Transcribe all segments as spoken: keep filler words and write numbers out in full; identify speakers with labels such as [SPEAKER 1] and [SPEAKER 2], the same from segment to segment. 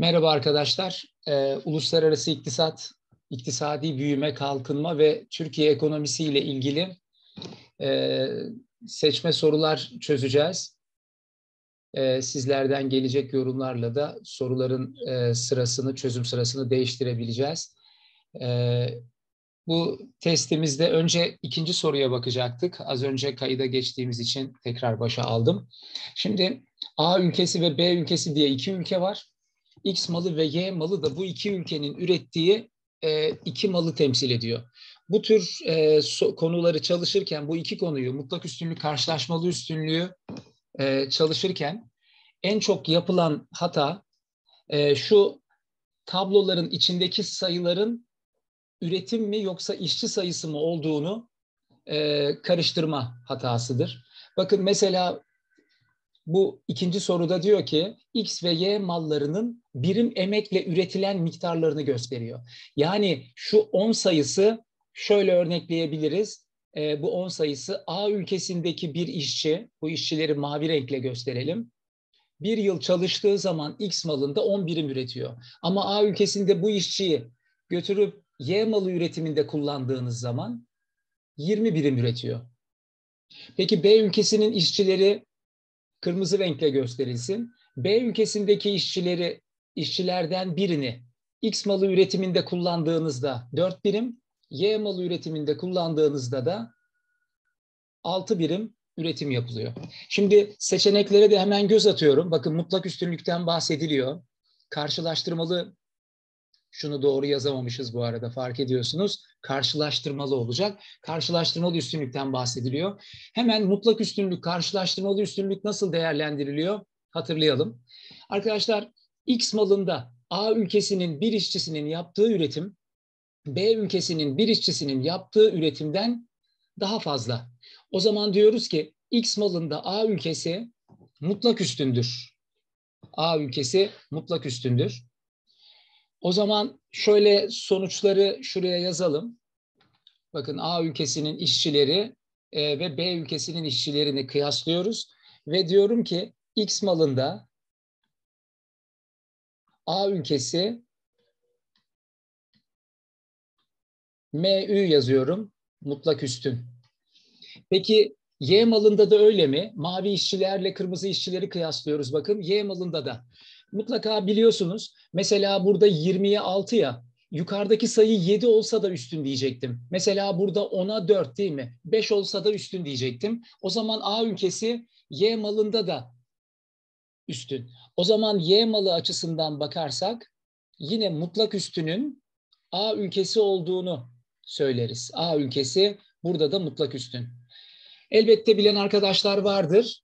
[SPEAKER 1] Merhaba arkadaşlar. Ee, uluslararası iktisat, iktisadi büyüme, kalkınma ve Türkiye ekonomisi ile ilgili e, seçme sorular çözeceğiz. E, sizlerden gelecek yorumlarla da soruların e, sırasını, çözüm sırasını değiştirebileceğiz. E, bu testimizde önce ikinci soruya bakacaktık. Az önce kayıda geçtiğimiz için tekrar başa aldım. Şimdi A ülkesi ve B ülkesi diye iki ülke var. X malı ve Y malı da bu iki ülkenin ürettiği e, iki malı temsil ediyor. Bu tür e, so, konuları çalışırken, bu iki konuyu, mutlak üstünlük, karşılaşmalı üstünlüğü e, çalışırken en çok yapılan hata e, şu: tabloların içindeki sayıların üretim mi yoksa işçi sayısı mı olduğunu e, karıştırma hatasıdır. Bakın mesela bu ikinci soruda diyor ki X ve Y mallarının birim emekle üretilen miktarlarını gösteriyor. Yani şu on sayısı şöyle örnekleyebiliriz. E, bu on sayısı A ülkesindeki bir işçi, bu işçileri mavi renkle gösterelim. Bir yıl çalıştığı zaman X malında on birim üretiyor. Ama A ülkesinde bu işçiyi götürüp Y malı üretiminde kullandığınız zaman yirmi birim üretiyor. Peki B ülkesinin işçileri kırmızı renkle gösterilsin. B ülkesindeki işçileri, işçilerden birini X malı üretiminde kullandığınızda dört birim, Y malı üretiminde kullandığınızda da altı birim üretim yapılıyor. Şimdi seçeneklere de hemen göz atıyorum. Bakın mutlak üstünlükten bahsediliyor. Karşılaştırmalı, şunu doğru yazamamışız bu arada, fark ediyorsunuz. Karşılaştırmalı olacak. Karşılaştırmalı üstünlükten bahsediliyor. Hemen mutlak üstünlük, karşılaştırmalı üstünlük nasıl değerlendiriliyor? Hatırlayalım. Arkadaşlar, X malında A ülkesinin bir işçisinin yaptığı üretim, B ülkesinin bir işçisinin yaptığı üretimden daha fazla. O zaman diyoruz ki X malında A ülkesi mutlak üstündür. A ülkesi mutlak üstündür. O zaman şöyle sonuçları şuraya yazalım. Bakın A ülkesinin işçileri e, ve B ülkesinin işçilerini kıyaslıyoruz. Ve diyorum ki X malında A ülkesi M Ü yazıyorum. Mutlak üstün. Peki Y malında da öyle mi? Mavi işçilerle kırmızı işçileri kıyaslıyoruz. Bakın Y malında da. Mutlaka biliyorsunuz. Mesela burada yirmiye altı ya. Yukarıdaki sayı yedi olsa da üstün diyecektim. Mesela burada ona dört değil mi? beş olsa da üstün diyecektim. O zaman A ülkesi Y malında da üstün. O zaman Y malı açısından bakarsak yine mutlak üstünün A ülkesi olduğunu söyleriz. A ülkesi burada da mutlak üstün. Elbette bilen arkadaşlar vardır.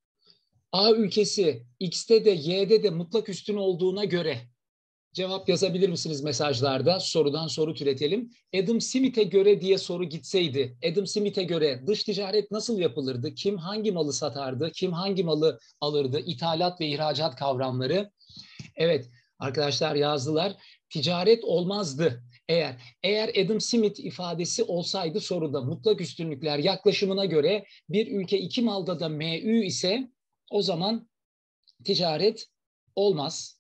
[SPEAKER 1] A ülkesi X'te de Y'de de mutlak üstün olduğuna göre cevap yazabilir misiniz mesajlarda? Sorudan soru türetelim. Adam Smith'e göre diye soru gitseydi, Adam Smith'e göre dış ticaret nasıl yapılırdı? Kim hangi malı satardı? Kim hangi malı alırdı? İthalat ve ihracat kavramları. Evet, arkadaşlar yazdılar. Ticaret olmazdı. Eğer eğer Adam Smith ifadesi olsaydı soruda mutlak üstünlükler yaklaşımına göre bir ülke iki malda da M Ü ise o zaman ticaret olmaz.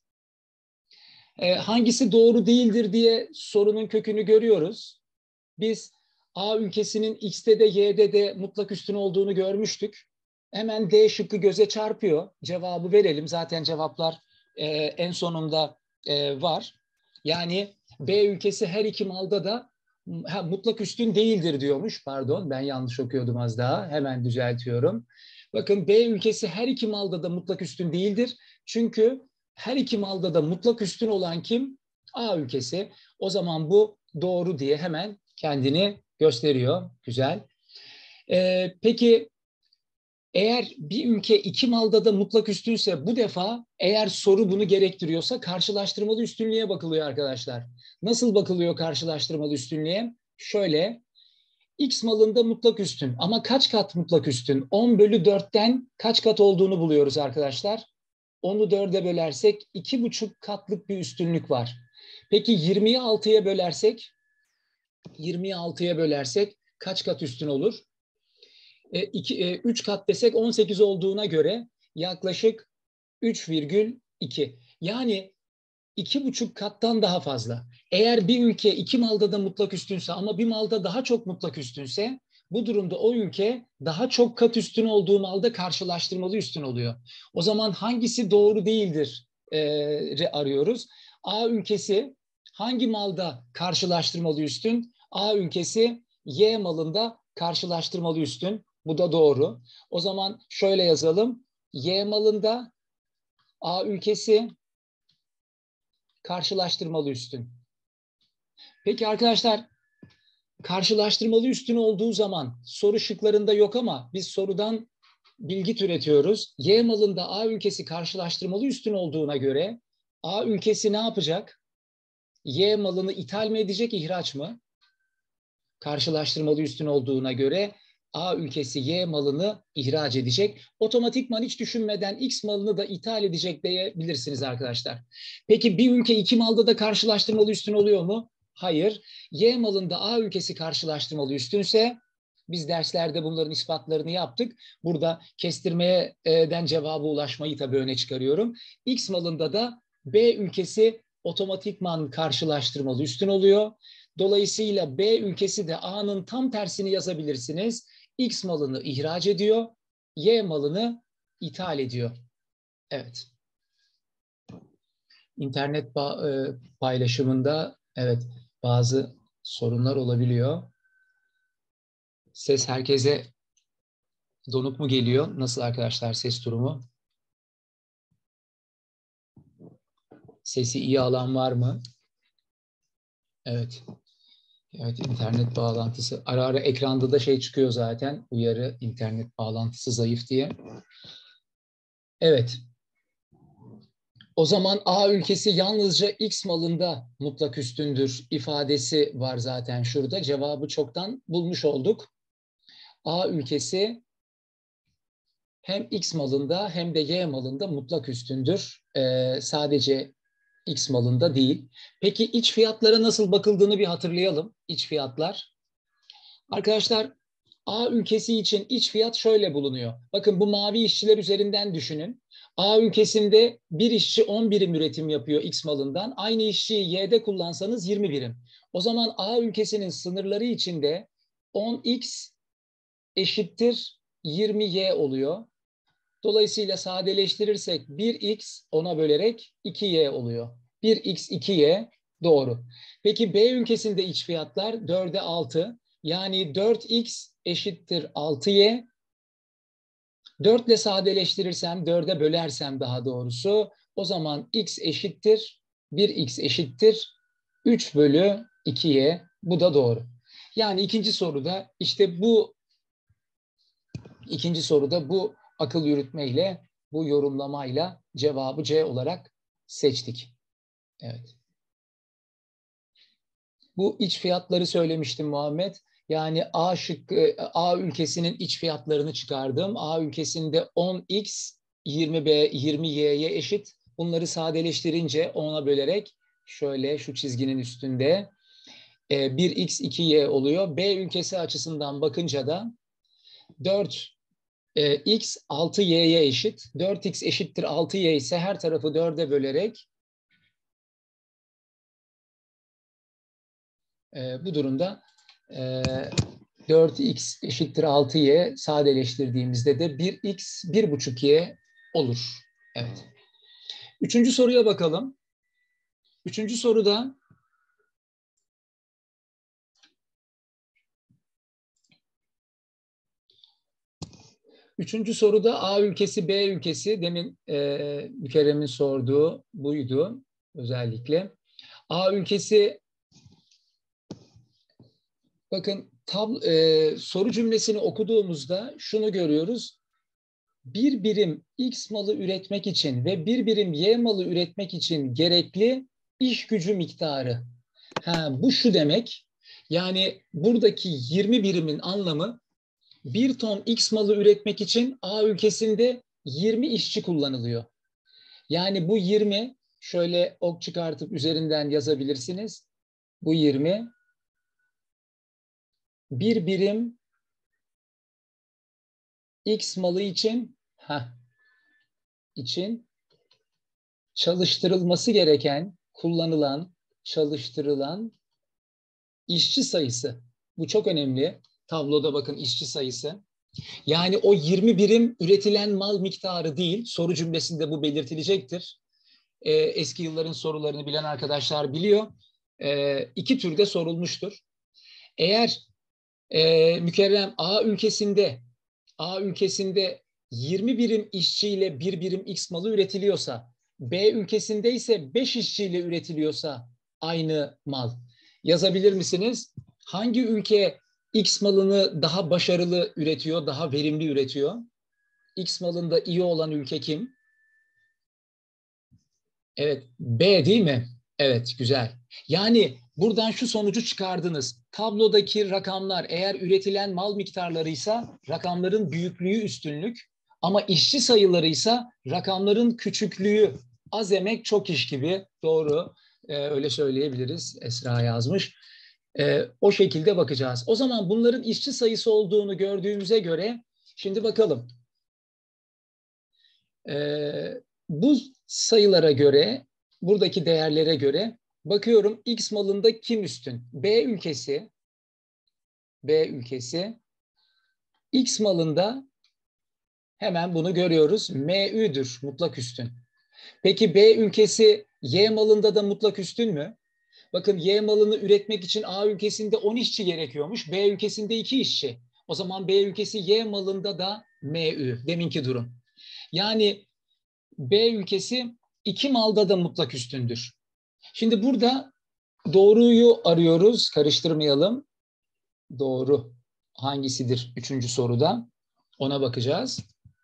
[SPEAKER 1] Ee, hangisi doğru değildir diye sorunun kökünü görüyoruz. Biz A ülkesinin X'te de Y'de de mutlak üstün olduğunu görmüştük. Hemen D şıkkı göze çarpıyor. Cevabı verelim. Zaten cevaplar e, en sonunda e, var. Yani B ülkesi her iki malda da ha, mutlak üstün değildir diyormuş. Pardon, ben yanlış okuyordum az daha. Hemen düzeltiyorum. Bakın, B ülkesi her iki malda da mutlak üstün değildir. Çünkü her iki malda da mutlak üstün olan kim? A ülkesi. O zaman bu doğru diye hemen kendini gösteriyor. Güzel. Ee, peki eğer bir ülke iki malda da mutlak üstünse, bu defa eğer soru bunu gerektiriyorsa karşılaştırmalı üstünlüğe bakılıyor arkadaşlar. Nasıl bakılıyor karşılaştırmalı üstünlüğe? Şöyle, X malında mutlak üstün ama kaç kat mutlak üstün? on bölü dörtten kaç kat olduğunu buluyoruz arkadaşlar. onu dörde bölersek iki buçuk katlık bir üstünlük var. Peki yirmiyi altıya bölersek, yirmiyi altıya bölersek kaç kat üstün olur? E, iki, e, üç kat desek on sekiz olduğuna göre yaklaşık üç virgül iki. Yani iki buçuk kattan daha fazla. Eğer bir ülke iki malda da mutlak üstünse ama bir malda daha çok mutlak üstünse, bu durumda o ülke daha çok kat üstün olduğu malda karşılaştırmalı üstün oluyor. O zaman hangisi doğru değildir e, arıyoruz. A ülkesi hangi malda karşılaştırmalı üstün? A ülkesi Y malında karşılaştırmalı üstün. Bu da doğru. O zaman şöyle yazalım. Y malında A ülkesi karşılaştırmalı üstün. Peki arkadaşlar, karşılaştırmalı üstün olduğu zaman soru şıklarında yok ama biz sorudan bilgi türetiyoruz. Y malında A ülkesi karşılaştırmalı üstün olduğuna göre A ülkesi ne yapacak? Y malını ithal mi edecek, ihraç mı? Karşılaştırmalı üstün olduğuna göre A ülkesi Y malını ihraç edecek. Otomatikman hiç düşünmeden X malını da ithal edecek diyebilirsiniz arkadaşlar. Peki bir ülke iki malda da karşılaştırmalı üstün oluyor mu? Hayır. Y malında A ülkesi karşılaştırmalı üstünse, biz derslerde bunların ispatlarını yaptık. Burada kestirmeden cevaba ulaşmayı tabii öne çıkarıyorum. X malında da B ülkesi otomatikman karşılaştırmalı üstün oluyor. Dolayısıyla B ülkesi de A'nın tam tersini yazabilirsiniz. X malını ihraç ediyor, Y malını ithal ediyor. Evet. İnternet paylaşımında evet bazı sorunlar olabiliyor. Ses herkese donuk mu geliyor? Nasıl arkadaşlar ses durumu? Sesi iyi alan var mı? Evet. Evet, internet bağlantısı. Ara ara ekranda da şey çıkıyor zaten. Uyarı, internet bağlantısı zayıf diye. Evet. O zaman A ülkesi yalnızca X malında mutlak üstündür ifadesi var zaten şurada. Cevabı çoktan bulmuş olduk. A ülkesi hem X malında hem de Y malında mutlak üstündür. Ee, sadece X malında değil. Peki iç fiyatlara nasıl bakıldığını bir hatırlayalım. İç fiyatlar. Arkadaşlar, A ülkesi için iç fiyat şöyle bulunuyor. Bakın bu mavi işçiler üzerinden düşünün. A ülkesinde bir işçi on birim üretim yapıyor X malından. Aynı işçiyi Y'de kullansanız yirmi birim. O zaman A ülkesinin sınırları içinde on X eşittir yirmi Y oluyor. Dolayısıyla sadeleştirirsek bir X ona bölerek iki Y oluyor. bir X iki Y doğru. Peki B ülkesinde iç fiyatlar dörde altı. Yani dört X eşittir altı Y. dört ile sadeleştirirsem, dörde bölersem daha doğrusu, o zaman X eşittir, bir X eşittir üç bölü iki Y. Bu da doğru. Yani ikinci soruda işte bu ikinci soruda bu akıl yürütmeyle, bu yorumlamayla cevabı C olarak seçtik. Evet. Bu iç fiyatları söylemiştim Muhammed. Yani A şıkkı, A ülkesinin iç fiyatlarını çıkardım. A ülkesinde on X, yirmi B, yirmi Y'ye eşit. Bunları sadeleştirince ona bölerek şöyle şu çizginin üstünde bir X iki Y oluyor. B ülkesi açısından bakınca da dört X altı Y'ye eşit. dört X eşittir altı Y ise her tarafı dörde bölerek e, bu durumda e, dört X eşittir altı Y sadeleştirdiğimizde de bir X bir buçuk Y olur. Evet. Üçüncü soruya bakalım. Üçüncü soruda Üçüncü soruda A ülkesi, B ülkesi, demin e, Mükerrem'in sorduğu buydu özellikle. A ülkesi, bakın tab, e, soru cümlesini okuduğumuzda şunu görüyoruz. Bir birim X malı üretmek için ve bir birim Y malı üretmek için gerekli iş gücü miktarı. Ha, bu şu demek, yani buradaki yirmi birimin anlamı, bir ton X malı üretmek için A ülkesinde yirmi işçi kullanılıyor. Yani bu yirmi, şöyle ok çıkartıp üzerinden yazabilirsiniz. Bu yirmi, bir birim X malı için heh, için çalıştırılması gereken, kullanılan, çalıştırılan işçi sayısı. Bu çok önemli. Tabloda bakın işçi sayısı. Yani o yirmi birim üretilen mal miktarı değil, soru cümlesinde bu belirtilecektir. Ee, eski yılların sorularını bilen arkadaşlar biliyor. Ee, iki türde sorulmuştur. Eğer e, Mükerrem A ülkesinde A ülkesinde yirmi birim işçiyle bir birim X malı üretiliyorsa, B ülkesinde ise beş işçiyle üretiliyorsa aynı mal. Yazabilir misiniz? Hangi ülke X malını daha başarılı üretiyor, daha verimli üretiyor? X malında iyi olan ülke kim? Evet, B değil mi? Evet, güzel. Yani buradan şu sonucu çıkardınız. Tablodaki rakamlar eğer üretilen mal miktarlarıysa rakamların büyüklüğü üstünlük ama işçi sayılarıysa rakamların küçüklüğü az emek çok iş gibi. Doğru, ee, öyle söyleyebiliriz. Esra yazmış. Ee, o şekilde bakacağız. O zaman bunların işçi sayısı olduğunu gördüğümüze göre şimdi bakalım. Ee, bu sayılara göre, buradaki değerlere göre bakıyorum X malında kim üstün? B ülkesi, B ülkesi. X malında hemen bunu görüyoruz. M Ü'dür, mutlak üstün. Peki B ülkesi Y malında da mutlak üstün mü? Bakın Y malını üretmek için A ülkesinde on işçi gerekiyormuş. B ülkesinde iki işçi. O zaman B ülkesi Y malında da M Ü. Deminki durum. Yani B ülkesi iki malda da mutlak üstündür. Şimdi burada doğruyu arıyoruz, karıştırmayalım. Doğru hangisidir? Üçüncü soruda. Ona bakacağız.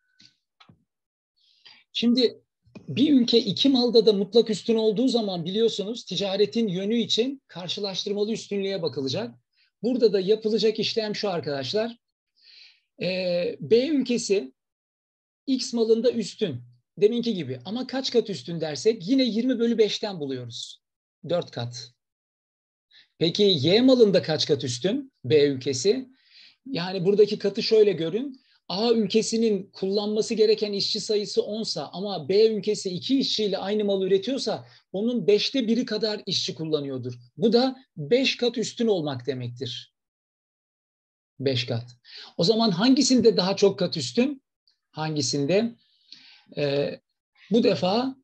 [SPEAKER 1] Şimdi bir ülke iki malda da mutlak üstün olduğu zaman biliyorsunuz ticaretin yönü için karşılaştırmalı üstünlüğe bakılacak. Burada da yapılacak işlem şu arkadaşlar. Ee, B ülkesi X malında üstün. Deminki gibi ama kaç kat üstün dersek yine yirmi bölü beşten buluyoruz. dört kat. Peki Y malında kaç kat üstün? B ülkesi. Yani buradaki katı şöyle görün. A ülkesinin kullanması gereken işçi sayısı onsa ama B ülkesi iki işçiyle aynı malı üretiyorsa onun beşte biri kadar işçi kullanıyordur. Bu da beş kat üstün olmak demektir. beş kat. O zaman hangisinde daha çok kat üstün? Hangisinde? Ee, bu defa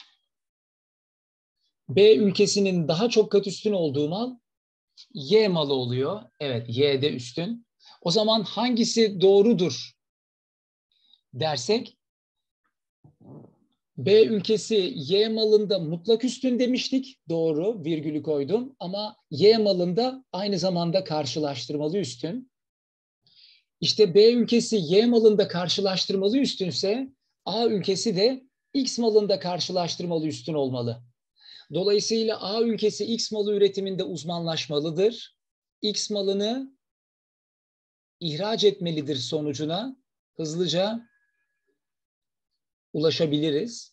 [SPEAKER 1] B ülkesinin daha çok kat üstün olduğu mal Y malı oluyor. Evet, Y'de üstün. O zaman hangisi doğrudur dersek B ülkesi Y malında mutlak üstün demiştik. Doğru, virgülü koydum. Ama Y malında aynı zamanda karşılaştırmalı üstün. İşte B ülkesi Y malında karşılaştırmalı üstünse A ülkesi de X malında karşılaştırmalı üstün olmalı. Dolayısıyla A ülkesi X malı üretiminde uzmanlaşmalıdır. X malını ihraç etmelidir sonucuna hızlıca ulaşabiliriz.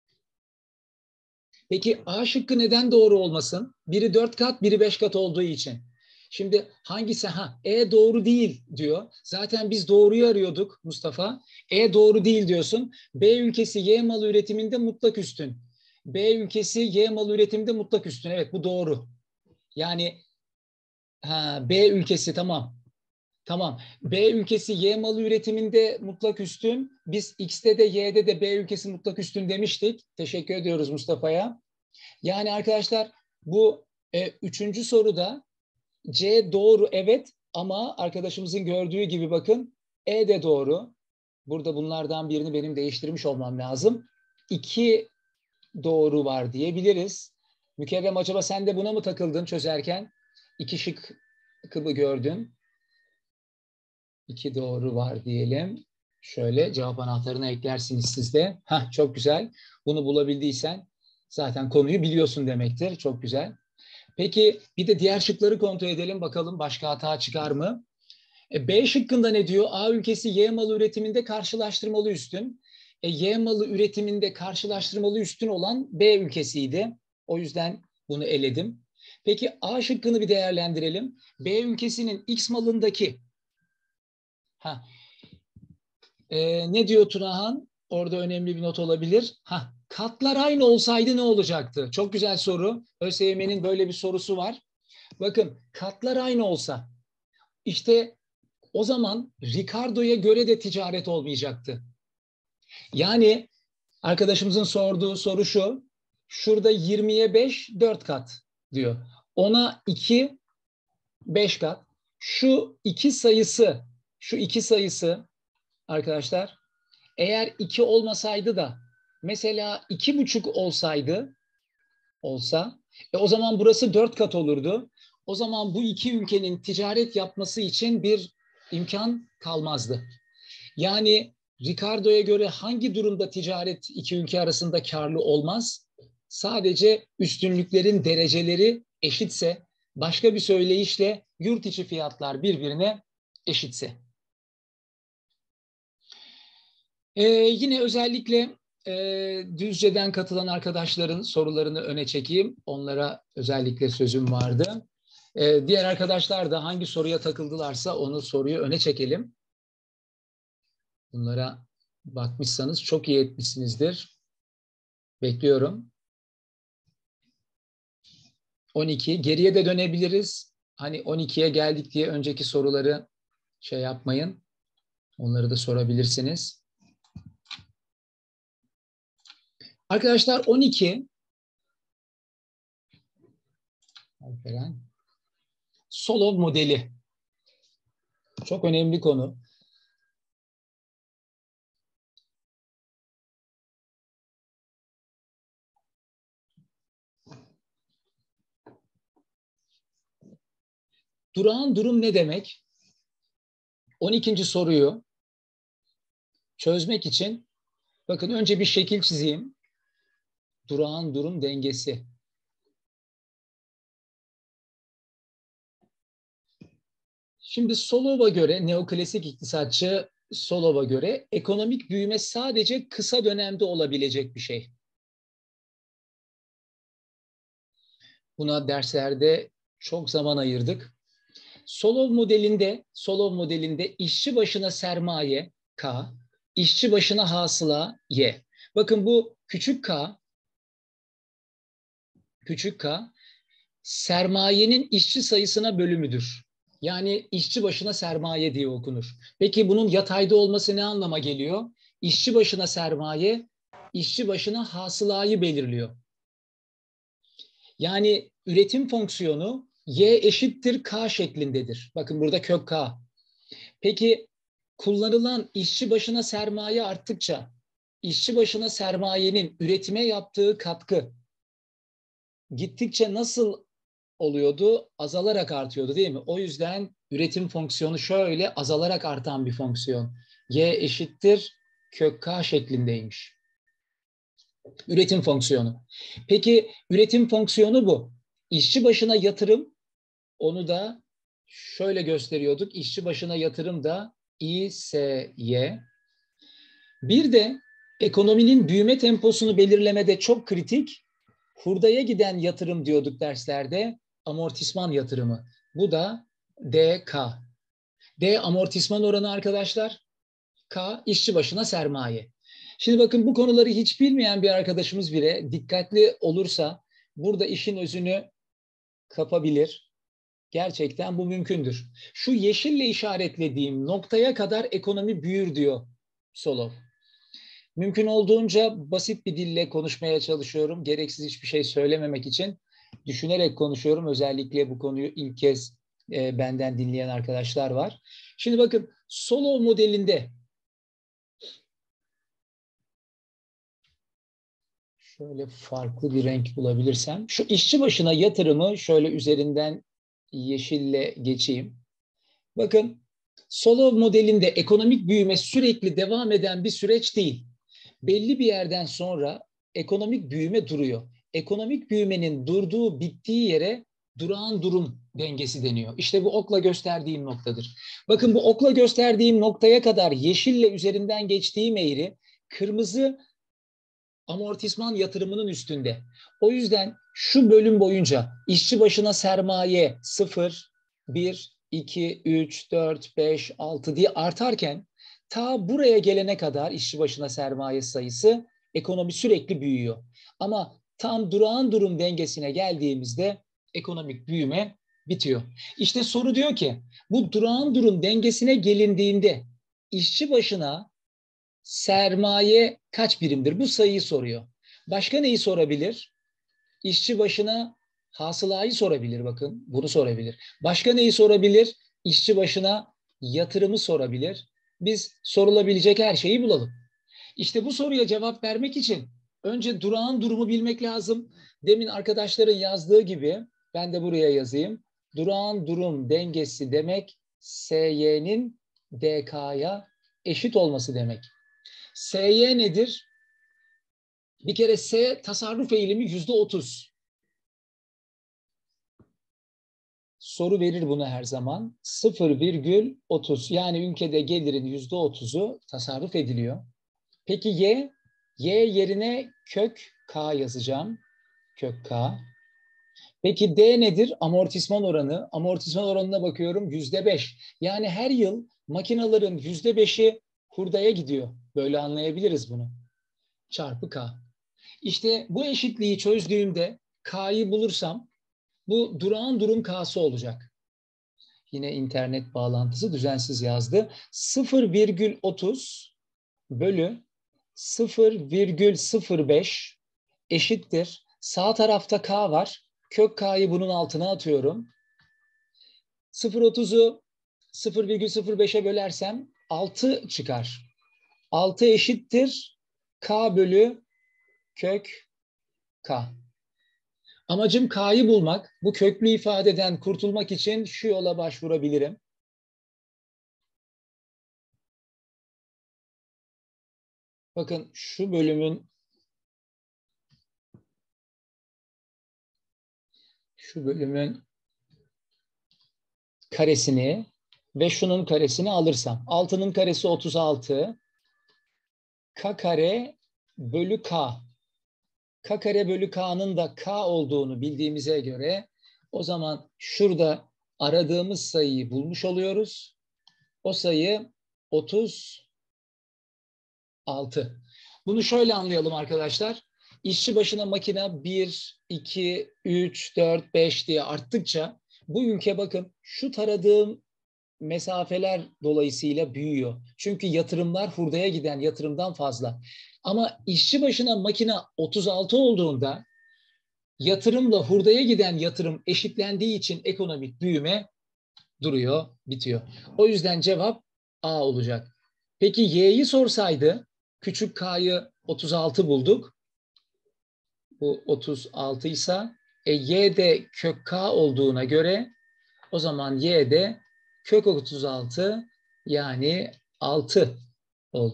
[SPEAKER 1] Peki A şıkkı neden doğru olmasın? Biri dört kat, biri beş kat olduğu için. Şimdi hangisi? Ha, E doğru değil diyor. Zaten biz doğruyu arıyorduk Mustafa. E doğru değil diyorsun. B ülkesi Y malı üretiminde mutlak üstün. B ülkesi Y malı üretiminde mutlak üstün. Evet, bu doğru. Yani ha, B ülkesi tamam. Tamam. B ülkesi Y malı üretiminde mutlak üstün. Biz X'te de Y'de de B ülkesi mutlak üstün demiştik. Teşekkür ediyoruz Mustafa'ya. Yani arkadaşlar bu e, üçüncü soruda C doğru evet ama arkadaşımızın gördüğü gibi bakın E de doğru. Burada bunlardan birini benim değiştirmiş olmam lazım. İki doğru var diyebiliriz. Mükerrem acaba sen de buna mı takıldın çözerken? İki şık kıbı gördün. İki doğru var diyelim. Şöyle cevap anahtarını eklersiniz siz de. Hah, çok güzel. Bunu bulabildiysen zaten konuyu biliyorsun demektir. Çok güzel. Peki bir de diğer şıkları kontrol edelim bakalım başka hata çıkar mı? E, B şıkkında ne diyor? A ülkesi Y malı üretiminde karşılaştırmalı üstün. E, Y malı üretiminde karşılaştırmalı üstün olan B ülkesiydi. O yüzden bunu eledim. Peki A şıkkını bir değerlendirelim. B ülkesinin X malındaki ha, e, ne diyor Tunahan? Orada önemli bir not olabilir. Ha, Katlar aynı olsaydı ne olacaktı? Çok güzel soru. ÖSYM'nin böyle bir sorusu var. Bakın katlar aynı olsa işte o zaman Ricardo'ya göre de ticaret olmayacaktı. Yani arkadaşımızın sorduğu soru şu. Şurada yirmiye beş dört kat diyor. Ona iki beş kat. Şu iki sayısı, şu iki sayısı arkadaşlar eğer iki olmasaydı da mesela iki buçuk olsaydı olsa e o zaman burası dört kat olurdu. O zaman bu iki ülkenin ticaret yapması için bir imkan kalmazdı. Yani Ricardo'ya göre hangi durumda ticaret iki ülke arasında karlı olmaz? Sadece üstünlüklerin dereceleri eşitse, başka bir söyleyişle yurt içi fiyatlar birbirine eşitse. Ee, yine özellikle e, Düzce'den katılan arkadaşların sorularını öne çekeyim. Onlara özellikle sözüm vardı. Ee, diğer arkadaşlar da hangi soruya takıldılarsa onu soruyu öne çekelim. Bunlara bakmışsanız çok iyi etmişsinizdir. Bekliyorum. on iki. Geriye de dönebiliriz. Hani on ikiye geldik diye önceki soruları şey yapmayın. Onları da sorabilirsiniz. Arkadaşlar on iki. Solov modeli. Çok önemli konu. Durağan durum ne demek? on ikinci soruyu çözmek için bakın önce bir şekil çizeyim. Durağan durum dengesi. Şimdi Solov'a göre, neoklasik iktisatçı Solov'a göre ekonomik büyüme sadece kısa dönemde olabilecek bir şey. Buna derslerde çok zaman ayırdık. Solov modelinde, Solov modelinde işçi başına sermaye K, işçi başına hasıla Y. Bakın bu küçük K, küçük K sermayenin işçi sayısına bölümüdür. Yani işçi başına sermaye diye okunur. Peki bunun yatayda olması ne anlama geliyor? İşçi başına sermaye, işçi başına hasılayı belirliyor. Yani üretim fonksiyonu Y eşittir K şeklindedir. Bakın burada kök K. Peki kullanılan işçi başına sermaye arttıkça işçi başına sermayenin üretime yaptığı katkı gittikçe nasıl oluyordu? Azalarak artıyordu değil mi? O yüzden üretim fonksiyonu şöyle azalarak artan bir fonksiyon. Y eşittir kök K şeklindeymiş. Üretim fonksiyonu. Peki üretim fonksiyonu bu. İşçi başına yatırım, onu da şöyle gösteriyorduk. İşçi başına yatırım da İ S Y. Bir de ekonominin büyüme temposunu belirlemede çok kritik hurdaya giden yatırım diyorduk derslerde. Amortisman yatırımı. Bu da D K. D amortisman oranı arkadaşlar. K işçi başına sermaye. Şimdi bakın bu konuları hiç bilmeyen bir arkadaşımız bile dikkatli olursa burada işin özünü kapabilir. Gerçekten bu mümkündür. Şu yeşille işaretlediğim noktaya kadar ekonomi büyür diyor Solov. Mümkün olduğunca basit bir dille konuşmaya çalışıyorum. Gereksiz hiçbir şey söylememek için düşünerek konuşuyorum. Özellikle bu konuyu ilk kez e, benden dinleyen arkadaşlar var. Şimdi bakın Solov modelinde şöyle farklı bir renk bulabilirsem şu işçi başına yatırımı şöyle üzerinden yeşille geçeyim. Bakın Solov modelinde ekonomik büyüme sürekli devam eden bir süreç değil. Belli bir yerden sonra ekonomik büyüme duruyor. Ekonomik büyümenin durduğu, bittiği yere durağan durum dengesi deniyor. İşte bu okla gösterdiğim noktadır. Bakın bu okla gösterdiğim noktaya kadar yeşille üzerinden geçtiğim eğri, kırmızı amortisman yatırımının üstünde. O yüzden şu bölüm boyunca işçi başına sermaye sıfır, bir, iki, üç, dört, beş, altı diye artarken ta buraya gelene kadar işçi başına sermaye sayısı Ekonomi sürekli büyüyor. Ama tam durağan durum dengesine geldiğimizde ekonomik büyüme bitiyor. İşte soru diyor ki bu durağan durum dengesine gelindiğinde işçi başına sermaye kaç birimdir? Bu sayıyı soruyor. Başka neyi sorabilir? İşçi başına hasılayı sorabilir, bakın bunu sorabilir. Başka neyi sorabilir? İşçi başına yatırımı sorabilir. Biz sorulabilecek her şeyi bulalım. İşte bu soruya cevap vermek için önce durağan durumu bilmek lazım. Demin arkadaşların yazdığı gibi ben de buraya yazayım. Durağan durum dengesi demek S Y'nin D K'ya eşit olması demek. S Y nedir? Bir kere S tasarruf eğilimi yüzde otuz. Soru verir bunu her zaman. sıfır virgül otuz yani ülkede gelirin yüzde otuzu tasarruf ediliyor. Peki Y? Y yerine kök K yazacağım. Kök K. Peki D nedir? Amortisman oranı. Amortisman oranına bakıyorum yüzde beş. Yani her yıl makinelerin yüzde beşi hurdaya gidiyor. Böyle anlayabiliriz bunu. Çarpı K. İşte bu eşitliği çözdüğümde K'yı bulursam bu durağan durum K'sı olacak. Yine internet bağlantısı düzensiz yazdı. sıfır virgül otuz bölü sıfır virgül sıfır beş eşittir. Sağ tarafta K var. Kök K'yı bunun altına atıyorum. sıfır virgül otuzu sıfır virgül sıfır beşe bölersem altı çıkar. altı eşittir K bölü kök K. Amacım K'yı bulmak. Bu köklü ifadeden kurtulmak için şu yola başvurabilirim. Bakın şu bölümün şu bölümün karesini ve şunun karesini alırsam altının karesi otuz altı K kare bölü K. K kare bölü K'nın da K olduğunu bildiğimize göre o zaman şurada aradığımız sayıyı bulmuş oluyoruz. O sayı otuz altı. Bunu şöyle anlayalım arkadaşlar. İşçi başına makine bir, iki, üç, dört, beş diye arttıkça bu ülke bakın şu taradığım mesafeler dolayısıyla büyüyor. Çünkü yatırımlar hurdaya giden yatırımdan fazla. Ama işçi başına makine otuz altı olduğunda yatırımla hurdaya giden yatırım eşitlendiği için ekonomik büyüme duruyor, bitiyor. O yüzden cevap A olacak. Peki Y'yi sorsaydı küçük K'yı otuz altı bulduk. Bu otuz altı ise e, Y de kök K olduğuna göre o zaman Y de kök otuz altı yani altı oldu.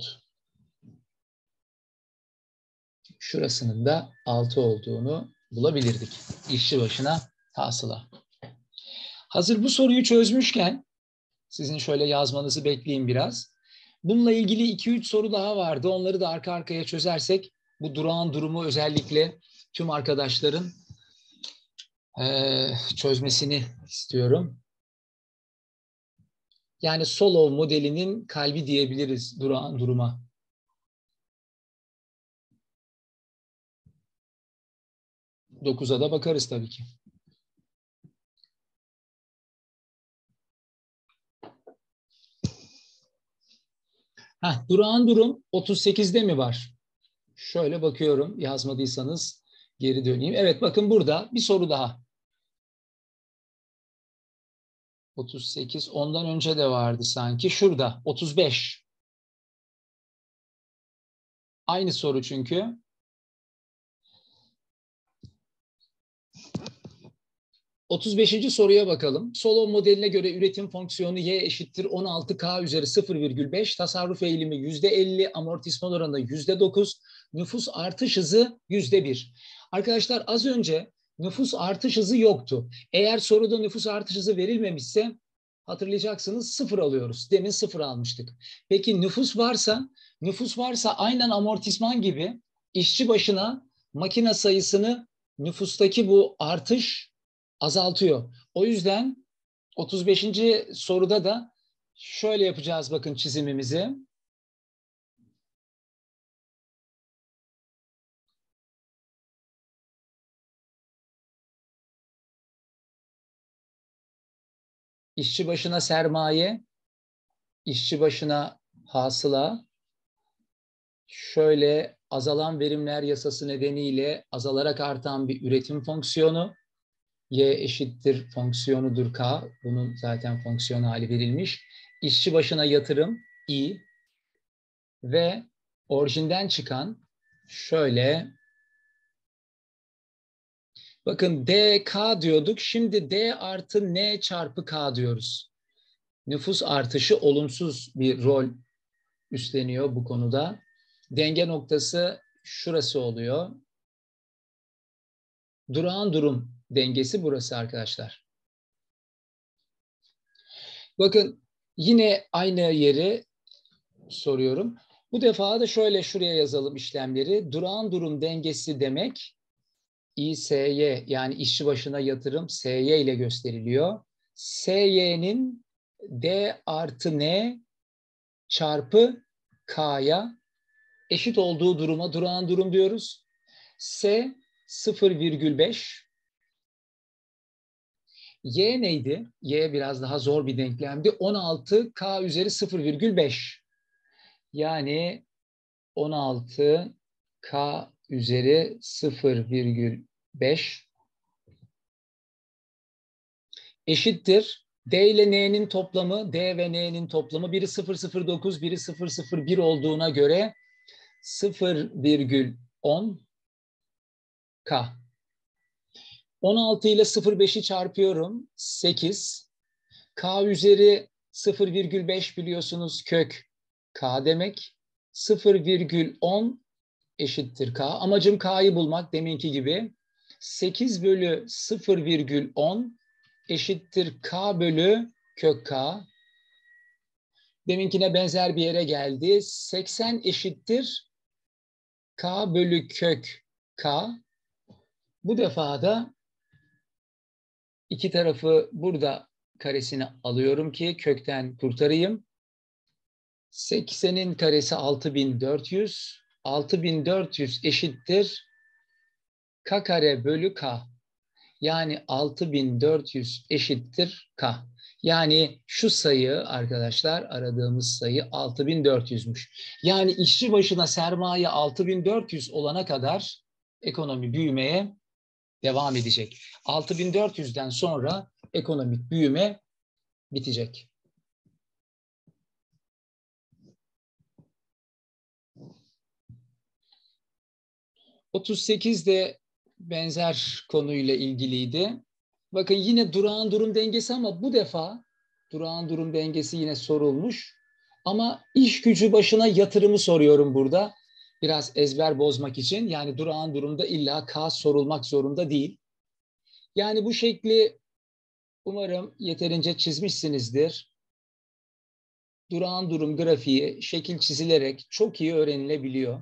[SPEAKER 1] Şurasının da altı olduğunu bulabilirdik. İşçi başına hasıla. Hazır bu soruyu çözmüşken sizin şöyle yazmanızı bekleyeyim biraz. Bununla ilgili iki üç soru daha vardı. Onları da arka arkaya çözersek bu durağan durumu özellikle tüm arkadaşların e, çözmesini istiyorum. Yani Solov modelinin kalbi diyebiliriz durağan duruma. dokuza da bakarız tabii ki. Heh, durağan durum otuz sekizde mi var? Şöyle bakıyorum, yazmadıysanız geri döneyim. Evet, bakın burada bir soru daha. otuz sekiz, ondan önce de vardı sanki. Şurada, otuz beş. Aynı soru çünkü. otuz beşinci soruya bakalım. Solov modeline göre üretim fonksiyonu Y eşittir on altı K üzeri sıfır virgül beş, tasarruf eğilimi yüzde elli, amortisman oranı yüzde dokuz, nüfus artış hızı yüzde bir. Arkadaşlar az önce nüfus artış hızı yoktu. Eğer soruda nüfus artış hızı verilmemişse hatırlayacaksınız sıfır alıyoruz. Demin sıfır almıştık. Peki nüfus varsa, nüfus varsa aynen amortisman gibi işçi başına makine sayısını nüfustaki bu artış azaltıyor. O yüzden otuz beşinci soruda da şöyle yapacağız bakın çizimimizi. işçi başına sermaye, işçi başına hasıla, şöyle azalan verimler yasası nedeniyle azalarak artan bir üretim fonksiyonu, Y eşittir fonksiyonudur K, bunun zaten fonksiyon hali verilmiş. İşçi başına yatırım I ve orijinden çıkan şöyle, bakın D K diyorduk, şimdi D artı N çarpı K diyoruz. Nüfus artışı olumsuz bir rol üstleniyor bu konuda. Denge noktası şurası oluyor. Durağan durum dengesi burası arkadaşlar. Bakın yine aynı yeri soruyorum. Bu defa da şöyle şuraya yazalım işlemleri. Durağan durum dengesi demek İ S Y, yani işçi başına yatırım S Y ile gösteriliyor. S Y'nin D artı N çarpı K'ya eşit olduğu duruma durağan durum diyoruz. S sıfır virgül beş. Y neydi? Y biraz daha zor bir denklemdi. on altı K üzeri sıfır virgül beş. Yani on altı K üzeri sıfır virgül beş eşittir. D ile N'nin toplamı, D ve N'nin toplamı biri sıfır virgül sıfır dokuz, biri sıfır virgül sıfır bir olduğuna göre sıfır virgül on K. on altı ile sıfır virgül beşi çarpıyorum. sekiz. K üzeri sıfır virgül beş biliyorsunuz kök K demek. sıfır virgül on eşittir K. Amacım K'yı bulmak deminki gibi. sekiz bölü sıfır virgül on eşittir K bölü kök K. Deminkine benzer bir yere geldi. seksen eşittir K bölü kök K. Bu defa da iki tarafı burada karesini alıyorum ki kökten kurtarayım. seksenin karesi altı bin dört yüz. altı bin dört yüz eşittir K kare bölü K. Yani altı bin dört yüz eşittir K. Yani şu sayı arkadaşlar, aradığımız sayı altı bin dört yüzmüş. Yani işçi başına sermaye altı bin dört yüz olana kadar ekonomi büyümeye devam edecek. altı bin dört yüzden sonra ekonomik büyüme bitecek. otuz sekiz de benzer konuyla ilgiliydi. Bakın yine durağan durum dengesi ama bu defa durağan durum dengesi yine sorulmuş. Ama iş gücü başına yatırımı soruyorum burada. Biraz ezber bozmak için. Yani durağan durumda illa K sorulmak zorunda değil. Yani bu şekli umarım yeterince çizmişsinizdir. Durağan durum grafiği şekil çizilerek çok iyi öğrenilebiliyor.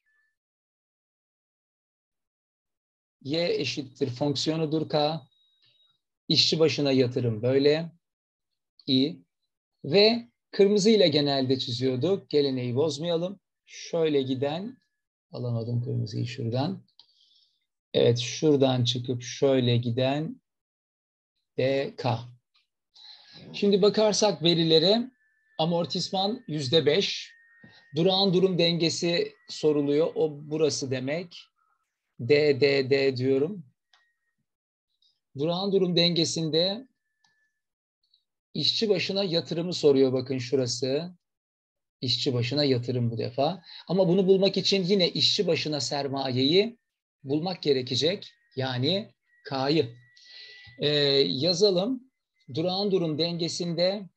[SPEAKER 1] Y eşittir fonksiyonudur K. İşçi başına yatırım böyle. İ. Ve kırmızı ile genelde çiziyorduk. Geleneği bozmayalım. Şöyle giden, alamadım kırmızıyı şuradan. Evet, şuradan çıkıp şöyle giden D K. Şimdi bakarsak verilere, amortisman yüzde beş. Durağan durum dengesi soruluyor. O burası demek. D, D, D diyorum. Durağan durum dengesinde işçi başına yatırımı soruyor, bakın şurası. İşçi başına yatırım bu defa. Ama bunu bulmak için yine işçi başına sermayeyi bulmak gerekecek. Yani K'yı. Ee, yazalım. Durağan durum dengesinde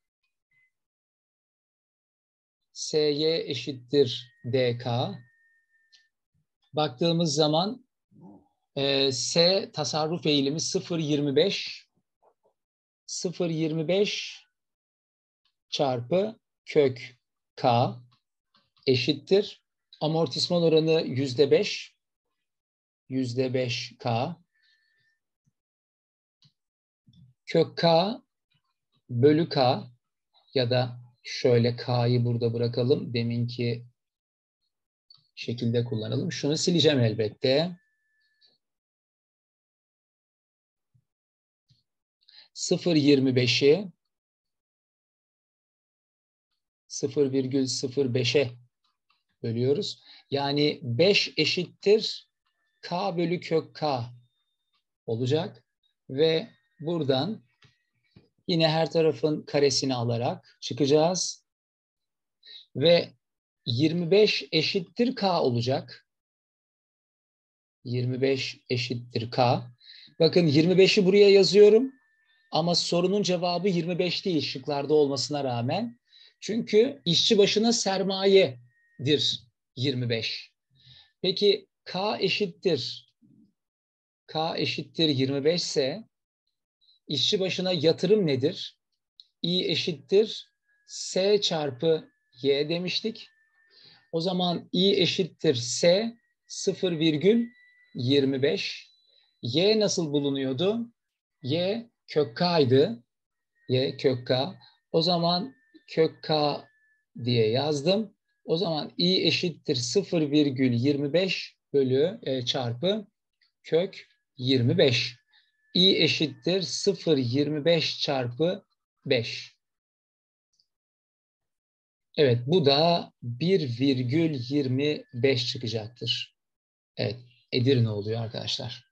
[SPEAKER 1] S Y eşittir D K. Baktığımız zaman e, S tasarruf eğilimi sıfır virgül yirmi beş. sıfır virgül yirmi beş çarpı kök K eşittir. Amortisman oranı yüzde beş. Yüzde beş K. Kök K bölü K, ya da şöyle K'yı burada bırakalım. Deminki şekilde kullanalım. Şunu sileceğim elbette. sıfır virgül yirmi beşi sıfır virgül sıfır beşe bölüyoruz. Yani beş eşittir k bölü kök k olacak. Ve buradan yine her tarafın karesini alarak çıkacağız. Ve yirmi beş eşittir k olacak. yirmi beş eşittir k. Bakın yirmi beşi buraya yazıyorum. Ama sorunun cevabı yirmi beş değil şıklarda olmasına rağmen. Çünkü işçi başına sermayedir yirmi beş. Peki k eşittir k eşittir yirmi beş ise işçi başına yatırım nedir? I eşittir S çarpı Y demiştik. O zaman I eşittir S sıfır virgül yirmi beş. Y nasıl bulunuyordu? Y kök K'ydı. Y kök K. O zaman kök K diye yazdım. O zaman I eşittir sıfır virgül yirmi beş bölü e, çarpı kök yirmi beş. I eşittir sıfır virgül yirmi beş çarpı beş. Evet, bu da bir virgül yirmi beş çıkacaktır. Evet, Edirne oluyor arkadaşlar.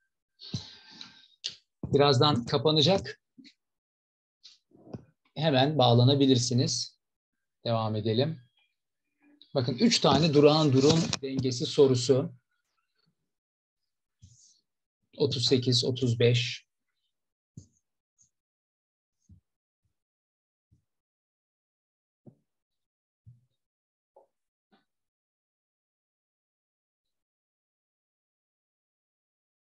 [SPEAKER 1] Birazdan kapanacak. Hemen bağlanabilirsiniz. Devam edelim. Bakın üç tane durağan durum dengesi sorusu. otuz sekiz, otuz beş,